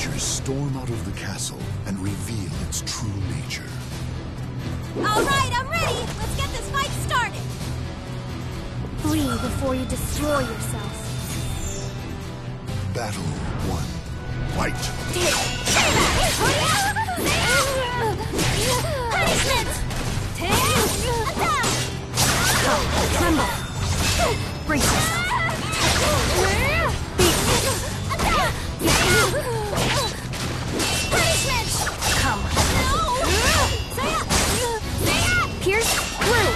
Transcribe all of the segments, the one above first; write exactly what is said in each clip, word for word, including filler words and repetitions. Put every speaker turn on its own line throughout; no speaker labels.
creatures storm out of the castle and reveal its true nature.
All right, I'm ready. Let's get this fight started.
Flee before you destroy yourself.
Battle one. Fight!
Punishment! Attack!
Come, tremble. Brace yourself.
Punishment!
Come.
No! Saya! Saya!
Pierce through.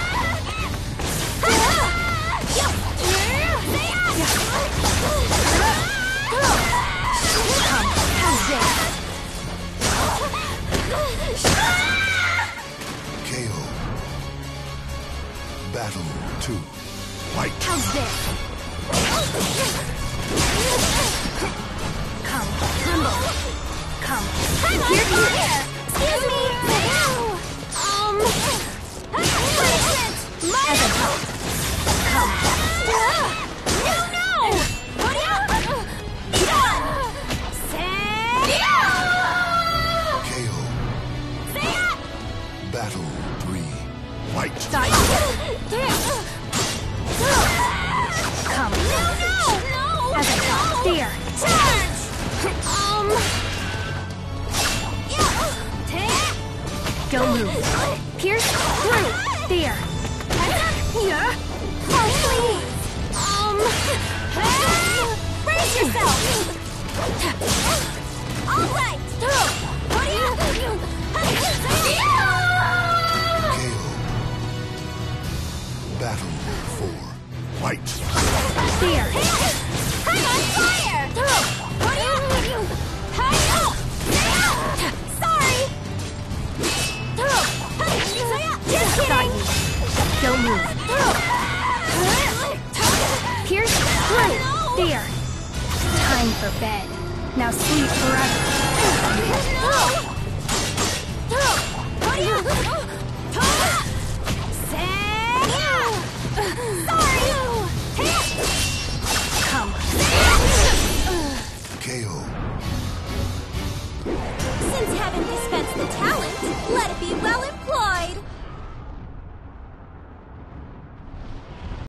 Come, how's this?
K O. Battle two. Fight!
How's this? Come, tremble. Come.
I'm on
Here,
fire!
here.
Excuse me! Um... Punishment!
As a help. Come.
No, no!
K O. Battle three. Fight!
Got you. Come.
No, no! No!
As a help. There.
Charge! Um...
Don't move. Pierce through. There.
Yeah? Oh, please! Um... Brace yourself! All right!
K O. Battle four. Fight!
There.
I'm on fire! Sorry! Just
Got
kidding!
you. Don't move. Pierce through. There. Time for bed. Now sleep forever. Come.
K O.
Since heaven dispensed the tower,